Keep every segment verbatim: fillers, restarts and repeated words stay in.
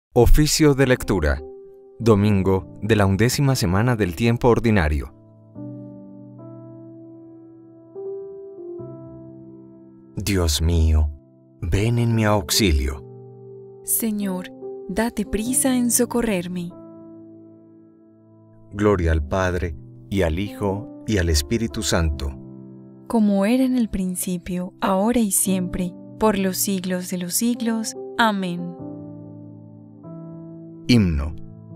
Oficio de lectura. Domingo de la undécima semana del tiempo ordinario. Dios mío, ven en mi auxilio. Señor, date prisa en socorrerme. Gloria al Padre, y al Hijo, y al Espíritu Santo. Como era en el principio, ahora y siempre, por los siglos de los siglos. Amén. Himno.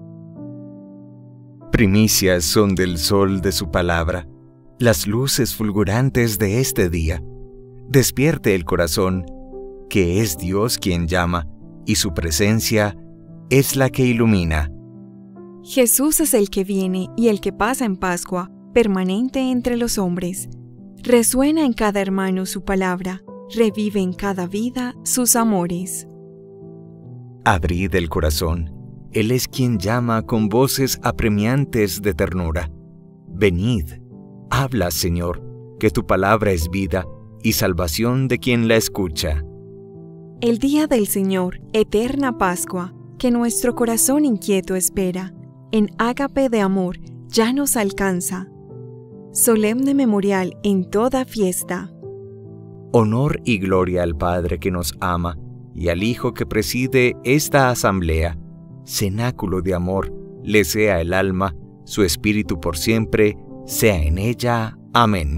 Primicias son del sol de su palabra, las luces fulgurantes de este día. Despierte el corazón, que es Dios quien llama, y su presencia es la que ilumina. Jesús es el que viene y el que pasa en Pascua, permanente entre los hombres. Resuena en cada hermano su palabra, revive en cada vida sus amores. Abrid el corazón, Él es quien llama con voces apremiantes de ternura. Venid, habla, Señor, que tu palabra es vida y salvación de quien la escucha. El día del Señor, eterna Pascua, que nuestro corazón inquieto espera, en ágape de amor ya nos alcanza. Solemne memorial en toda fiesta. Honor y gloria al Padre que nos ama y al Hijo que preside esta asamblea. Cenáculo de amor le sea el alma, su espíritu por siempre sea en ella. Amén.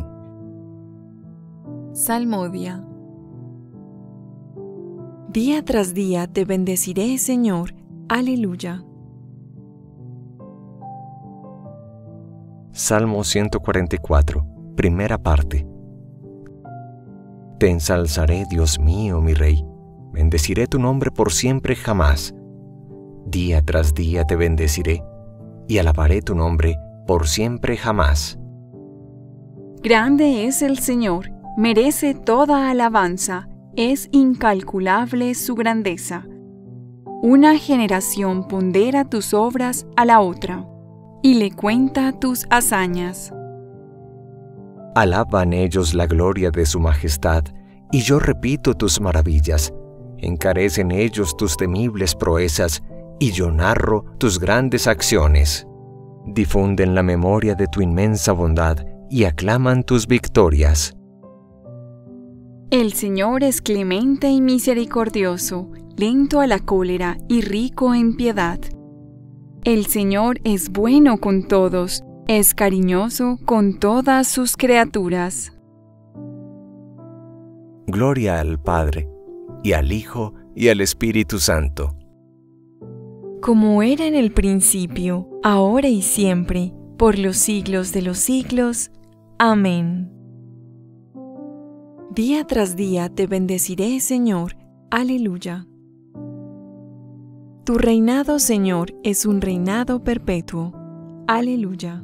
Salmodia. Día tras día te bendeciré, Señor. Aleluya. Salmo ciento cuarenta y cuatro, primera parte. Te ensalzaré, Dios mío, mi Rey. Bendeciré tu nombre por siempre jamás. Día tras día te bendeciré y alabaré tu nombre por siempre jamás. Grande es el Señor, merece toda alabanza, es incalculable su grandeza. Una generación pondera tus obras a la otra, y le cuenta tus hazañas. Alaban ellos la gloria de su majestad, y yo repito tus maravillas. Encarecen ellos tus temibles proezas, y yo narro tus grandes acciones. Difunden la memoria de tu inmensa bondad, y aclaman tus victorias. El Señor es clemente y misericordioso, lento a la cólera y rico en piedad. El Señor es bueno con todos, es cariñoso con todas sus criaturas. Gloria al Padre, y al Hijo, y al Espíritu Santo. Como era en el principio, ahora y siempre, por los siglos de los siglos. Amén. Día tras día te bendeciré, Señor. Aleluya. Tu reinado, Señor, es un reinado perpetuo. Aleluya.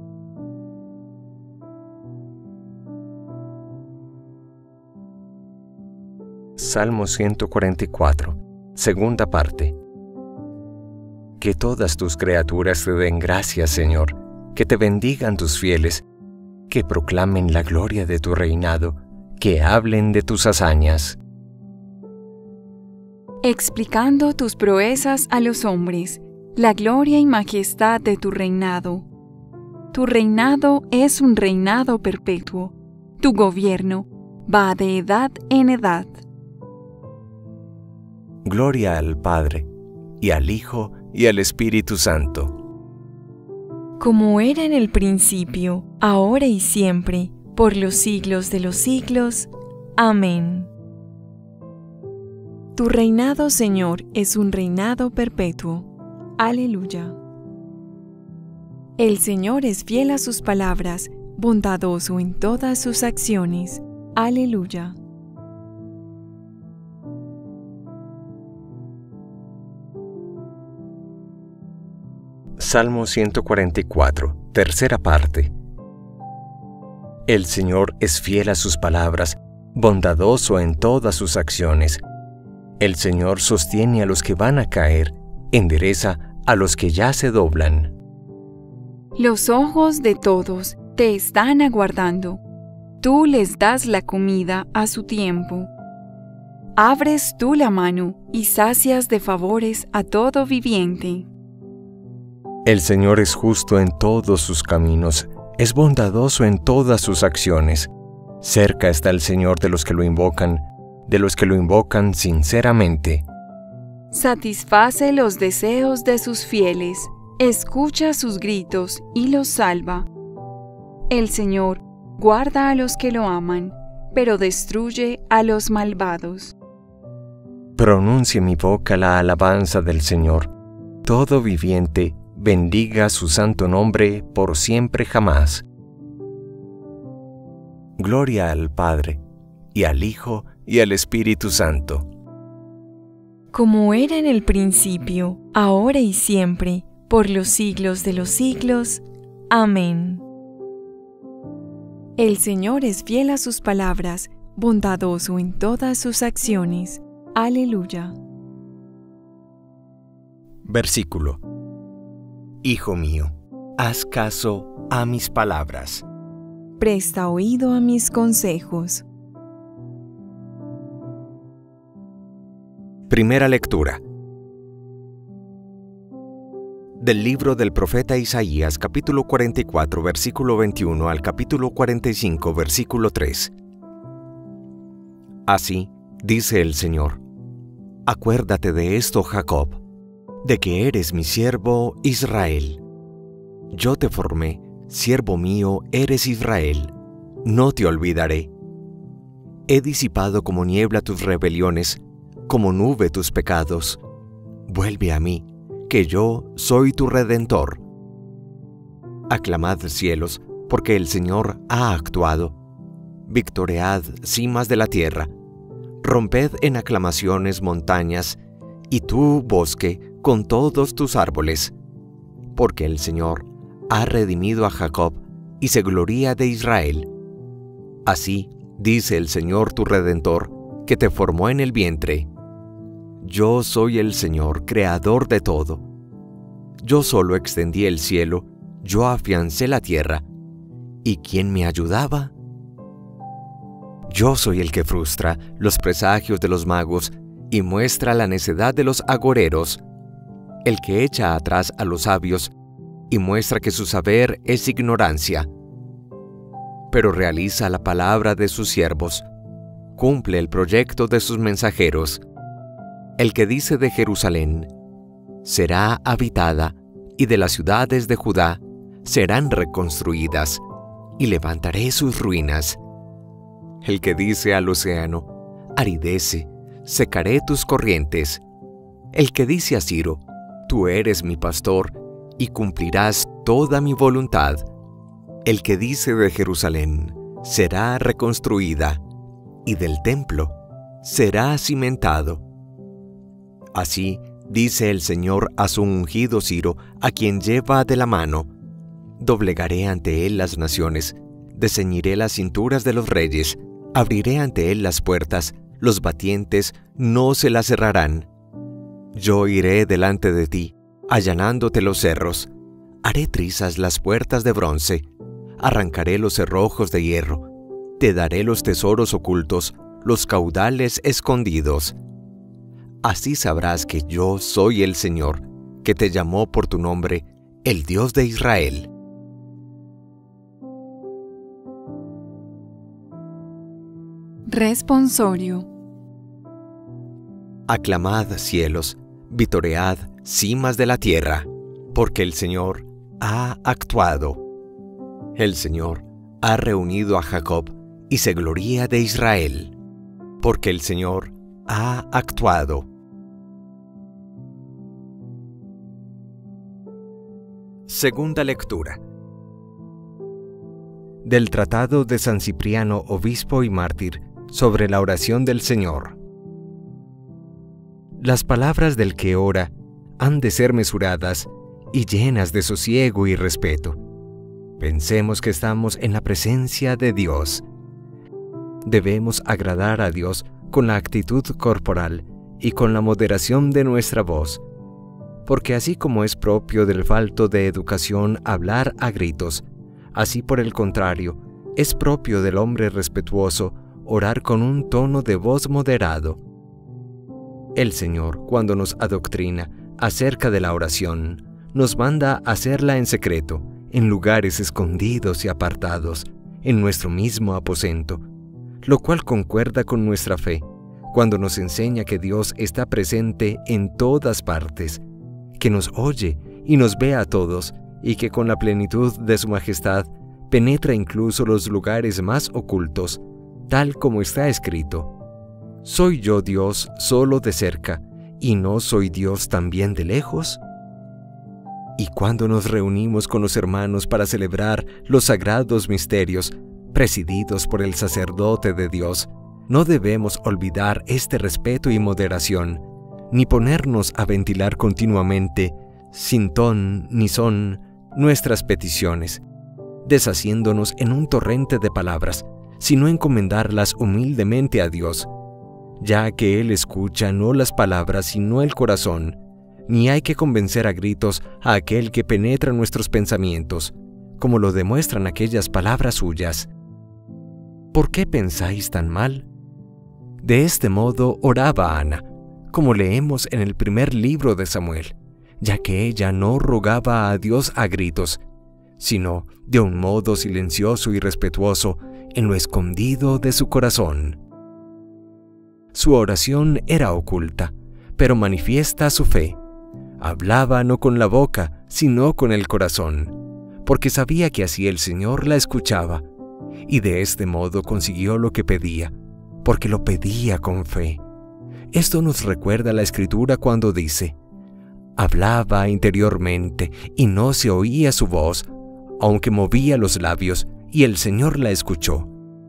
Salmo ciento cuarenta y cuatro, segunda parte. Que todas tus criaturas te den gracias, Señor, que te bendigan tus fieles, que proclamen la gloria de tu reinado, que hablen de tus hazañas. Explicando tus proezas a los hombres, la gloria y majestad de tu reinado. Tu reinado es un reinado perpetuo, tu gobierno va de edad en edad. Gloria al Padre, y al Hijo, y al Espíritu Santo. Como era en el principio, ahora y siempre, por los siglos de los siglos. Amén. Tu reinado, Señor, es un reinado perpetuo. Aleluya. El Señor es fiel a sus palabras, bondadoso en todas sus acciones. Aleluya. Salmo ciento cuarenta y cuatro, tercera parte. El Señor es fiel a sus palabras, bondadoso en todas sus acciones. El Señor sostiene a los que van a caer, endereza a los que ya se doblan. Los ojos de todos te están aguardando. Tú les das la comida a su tiempo. Abres tú la mano y sacias de favores a todo viviente. El Señor es justo en todos sus caminos, es bondadoso en todas sus acciones. Cerca está el Señor de los que lo invocan, de los que lo invocan sinceramente. Satisface los deseos de sus fieles, escucha sus gritos y los salva. El Señor guarda a los que lo aman, pero destruye a los malvados. Pronuncie mi boca la alabanza del Señor. Todo viviente bendiga su santo nombre por siempre jamás. Gloria al Padre, y al Hijo, y al Espíritu Santo. Como era en el principio, ahora y siempre, por los siglos de los siglos. Amén. El Señor es fiel a sus palabras, bondadoso en todas sus acciones. Aleluya. Versículo. Hijo mío, haz caso a mis palabras. Presta oído a mis consejos. Primera lectura. Del libro del profeta Isaías, capítulo cuarenta y cuatro, versículo veintiuno al capítulo cuarenta y cinco, versículo tres. Así dice el Señor: acuérdate de esto, Jacob, de que eres mi siervo Israel. Yo te formé, siervo mío eres Israel, no te olvidaré. He disipado como niebla tus rebeliones, como nube tus pecados. Vuelve a mí, que yo soy tu Redentor. Aclamad cielos, porque el Señor ha actuado. Victoread cimas de la tierra. Romped en aclamaciones montañas, y tú, bosque, con todos tus árboles. Porque el Señor ha redimido a Jacob, y se gloría de Israel. Así dice el Señor tu Redentor, que te formó en el vientre. Yo soy el Señor, creador de todo. Yo solo extendí el cielo, yo afiancé la tierra. ¿Y quién me ayudaba? Yo soy el que frustra los presagios de los magos y muestra la necedad de los agoreros, el que echa atrás a los sabios y muestra que su saber es ignorancia. Pero realiza la palabra de sus siervos, cumple el proyecto de sus mensajeros. El que dice de Jerusalén, será habitada, y de las ciudades de Judá serán reconstruidas, y levantaré sus ruinas. El que dice al océano, aridece, secaré tus corrientes. El que dice a Ciro, tú eres mi pastor, y cumplirás toda mi voluntad. El que dice de Jerusalén, será reconstruida, y del templo será cimentado. Así dice el Señor a su ungido Ciro, a quien lleva de la mano: doblegaré ante él las naciones, desceñiré las cinturas de los reyes, abriré ante él las puertas, los batientes no se las cerrarán. Yo iré delante de ti, allanándote los cerros, haré trizas las puertas de bronce, arrancaré los cerrojos de hierro, te daré los tesoros ocultos, los caudales escondidos. Así sabrás que yo soy el Señor, que te llamó por tu nombre, el Dios de Israel. Responsorio. Aclamad cielos, vitoread cimas de la tierra, porque el Señor ha actuado. El Señor ha reunido a Jacob y se gloría de Israel, porque el Señor ha actuado. Segunda lectura. Del Tratado de San Cipriano, obispo y mártir, sobre la oración del Señor. Las palabras del que ora han de ser mesuradas y llenas de sosiego y respeto. Pensemos que estamos en la presencia de Dios. Debemos agradar a Dios con la actitud corporal y con la moderación de nuestra voz, porque así como es propio del falto de educación hablar a gritos, así por el contrario, es propio del hombre respetuoso orar con un tono de voz moderado, El Señor, cuando nos adoctrina acerca de la oración, nos manda a hacerla en secreto, en lugares escondidos y apartados, en nuestro mismo aposento, lo cual concuerda con nuestra fe, cuando nos enseña que Dios está presente en todas partes, que nos oye y nos ve a todos, y que con la plenitud de su majestad penetra incluso los lugares más ocultos, tal como está escrito: ¿Soy yo Dios solo de cerca, y no soy Dios también de lejos? Y cuando nos reunimos con los hermanos para celebrar los sagrados misterios, presididos por el sacerdote de Dios, no debemos olvidar este respeto y moderación, ni ponernos a ventilar continuamente, sin ton ni son, nuestras peticiones, deshaciéndonos en un torrente de palabras, sino encomendarlas humildemente a Dios, ya que Él escucha no las palabras sino el corazón, ni hay que convencer a gritos a aquel que penetra nuestros pensamientos, como lo demuestran aquellas palabras suyas. ¿Por qué pensáis tan mal? De este modo oraba Ana, como leemos en el primer libro de Samuel, ya que ella no rogaba a Dios a gritos, sino de un modo silencioso y respetuoso en lo escondido de su corazón. Su oración era oculta, pero manifiesta su fe. Hablaba no con la boca, sino con el corazón, porque sabía que así el Señor la escuchaba, y de este modo consiguió lo que pedía, porque lo pedía con fe. Esto nos recuerda la Escritura cuando dice: hablaba interiormente y no se oía su voz, aunque movía los labios, y el Señor la escuchó.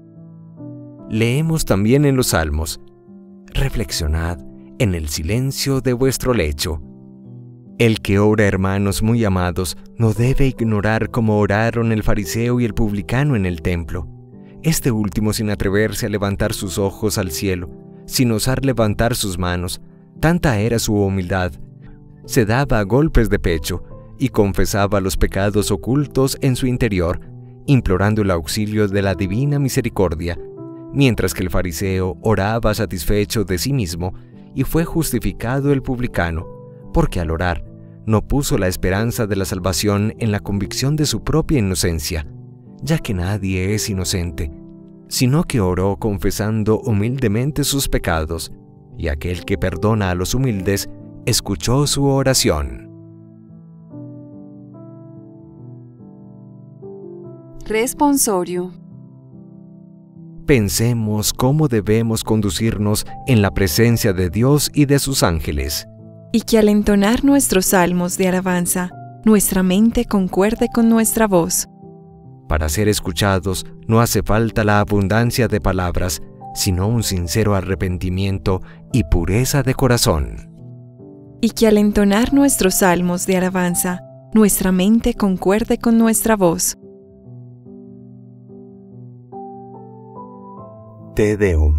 Leemos también en los Salmos: reflexionad en el silencio de vuestro lecho. El que ora, hermanos muy amados, no debe ignorar cómo oraron el fariseo y el publicano en el templo, este último sin atreverse a levantar sus ojos al cielo, sin osar levantar sus manos. Tanta era su humildad. Se daba a golpes de pecho y confesaba los pecados ocultos en su interior, implorando el auxilio de la divina misericordia, mientras que el fariseo oraba satisfecho de sí mismo, y fue justificado el publicano, porque al orar no puso la esperanza de la salvación en la convicción de su propia inocencia, ya que nadie es inocente, sino que oró confesando humildemente sus pecados, y aquel que perdona a los humildes escuchó su oración. Responsorio. Pensemos cómo debemos conducirnos en la presencia de Dios y de sus ángeles. Y que al entonar nuestros salmos de alabanza, nuestra mente concuerde con nuestra voz. Para ser escuchados no hace falta la abundancia de palabras, sino un sincero arrepentimiento y pureza de corazón. Y que al entonar nuestros salmos de alabanza, nuestra mente concuerde con nuestra voz. Te Deum.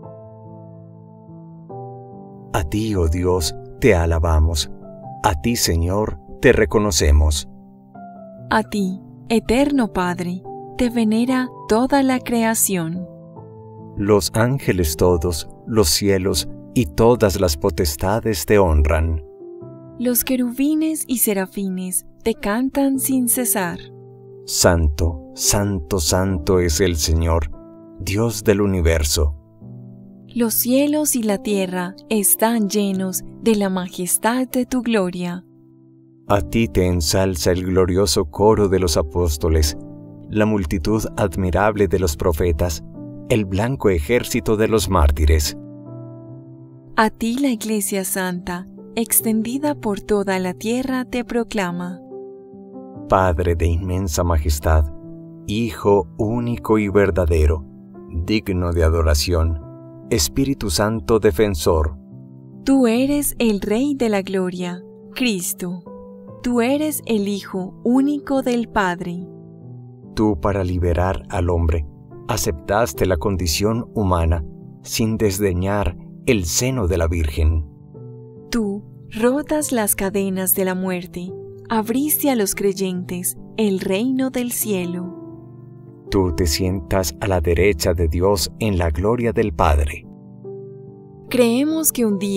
A ti, oh Dios, te alabamos. A ti, Señor, te reconocemos. A ti, eterno Padre, te venera toda la creación. Los ángeles todos, los cielos y todas las potestades te honran. Los querubines y serafines te cantan sin cesar. Santo, santo, santo es el Señor, Dios del universo. Los cielos y la tierra están llenos de la majestad de tu gloria. A ti te ensalza el glorioso coro de los apóstoles, la multitud admirable de los profetas, el blanco ejército de los mártires. A ti la Iglesia Santa, extendida por toda la tierra, te proclama. Padre de inmensa majestad, Hijo único y verdadero, digno de adoración, Espíritu Santo defensor. Tú eres el Rey de la Gloria, Cristo. Tú eres el Hijo único del Padre. Tú, para liberar al hombre, aceptaste la condición humana sin desdeñar el seno de la Virgen. Tú rotas las cadenas de la muerte, abriste a los creyentes el reino del cielo. Tú te sientas a la derecha de Dios en la gloria del Padre. Creemos que un día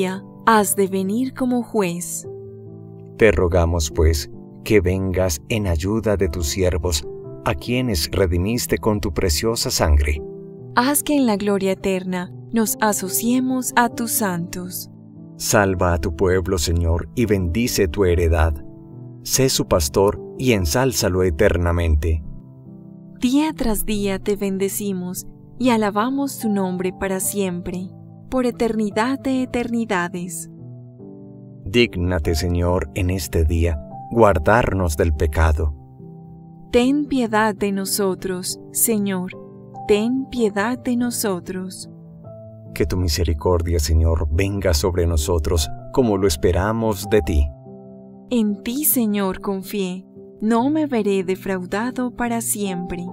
has de venir como juez. Te rogamos, pues, que vengas en ayuda de tus siervos, a quienes redimiste con tu preciosa sangre. Haz que en la gloria eterna nos asociemos a tus santos. Salva a tu pueblo, Señor, y bendice tu heredad. Sé su pastor y ensálzalo eternamente. Día tras día te bendecimos y alabamos tu nombre para siempre, por eternidad de eternidades. Dígnate, Señor, en este día, guardarnos del pecado. Ten piedad de nosotros, Señor, ten piedad de nosotros. Que tu misericordia, Señor, venga sobre nosotros, como lo esperamos de ti. En ti, Señor, confié, no me veré defraudado para siempre.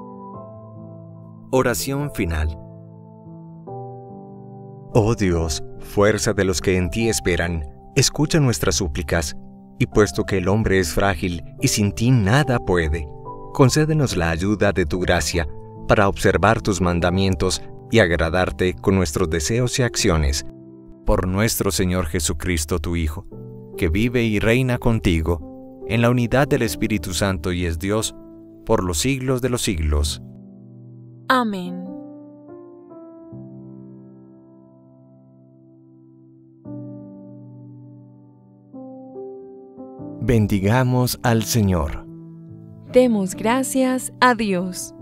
Oración final. Oh Dios, fuerza de los que en ti esperan, escucha nuestras súplicas, y puesto que el hombre es frágil y sin ti nada puede, concédenos la ayuda de tu gracia para observar tus mandamientos y agradarte con nuestros deseos y acciones. Por nuestro Señor Jesucristo, tu Hijo, que vive y reina contigo, en la unidad del Espíritu Santo y es Dios, por los siglos de los siglos. Amén. Bendigamos al Señor. Demos gracias a Dios.